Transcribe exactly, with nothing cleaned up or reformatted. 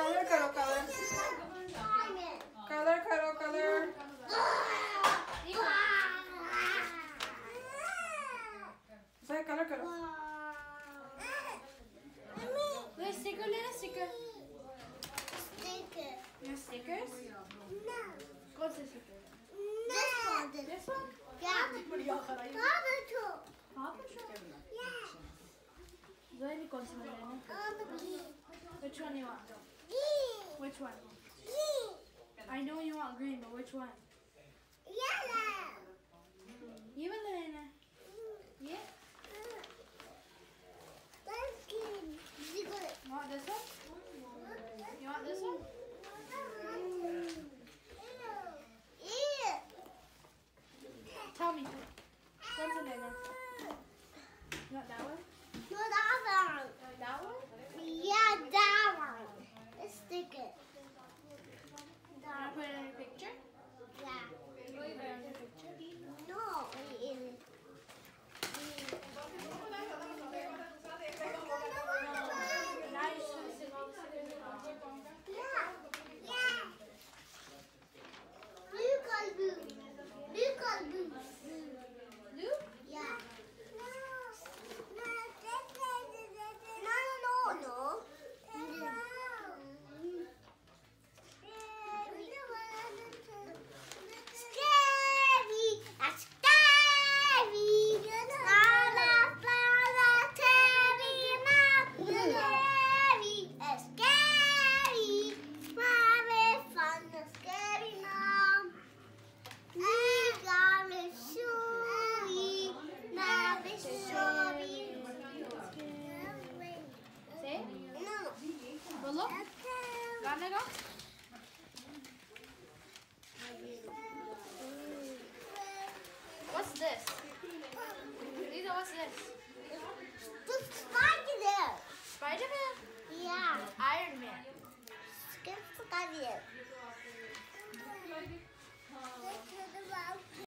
Colour करो colour colour करो colour सही कलर करो Wait, sticker लेना sticker Sticker. ये stickers No. कौन से sticker This one. this one Yeah. बढ़िया खरा ये Other two. हाँ पर Yeah. Zoe कौन सा लेना Other green. which one you want Green. which one Green. I know you want green but which one Yellow. ये वाला लेना ये That's green. You got it. you want this one you want this one Yeah. tell me कौन सा लेना you want that one No, that one. that one Yeah, that one. Let's stick it. you want to put it in a picture Yeah. you want to put it in a picture No, in. now you're just gonna stick all the stickers in Yeah. Yeah. Blue color blue. Blue color blue. blue Yeah. No, no, no, no. Scary. That's scary. La la la la, Terry now. Scary. It's scary. Having fun. It's scary now. We gotta show you. Now it's sorry. say No. बोलो गाने गाओ what's this Lisa what's this The spider there. Spider-Man Yeah. Iron Man Skip spider.